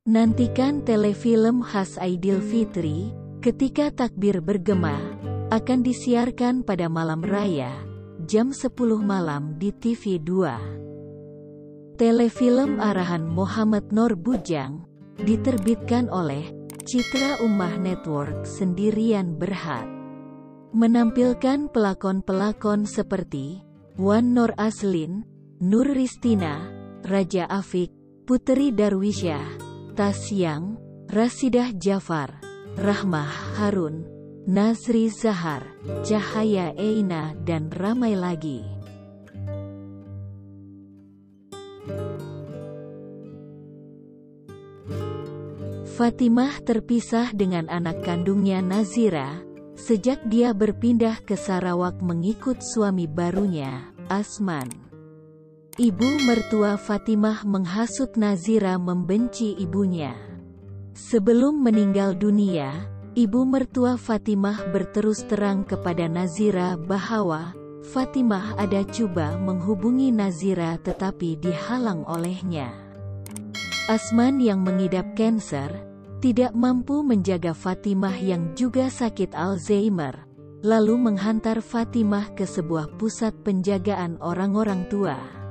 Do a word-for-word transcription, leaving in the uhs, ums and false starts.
Nantikan telefilm khas Aidil Fitri, Ketika Takbir Bergema, akan disiarkan pada malam raya, jam sepuluh malam di T V dua. Telefilm arahan Muhammad Nur Bujang, diterbitkan oleh Citra Ummah Network Sendirian Berhad. Menampilkan pelakon-pelakon seperti Wan Nur Aslin, Nur Ristina, Raja Afik, Putri Darwisyah, Tasyang, Rasidah Jafar, Rahmah Harun, Nazri Zahar, Cahaya Eina dan ramai lagi. Fatimah terpisah dengan anak kandungnya Nazira, sejak dia berpindah ke Sarawak mengikut suami barunya, Asman. Ibu mertua Fatimah menghasut Nazira membenci ibunya. Sebelum meninggal dunia, ibu mertua Fatimah berterus terang kepada Nazira bahwa Fatimah ada coba menghubungi Nazira tetapi dihalang olehnya. Asman yang mengidap kanker, tidak mampu menjaga Fatimah yang juga sakit Alzheimer, lalu menghantar Fatimah ke sebuah pusat penjagaan orang-orang tua.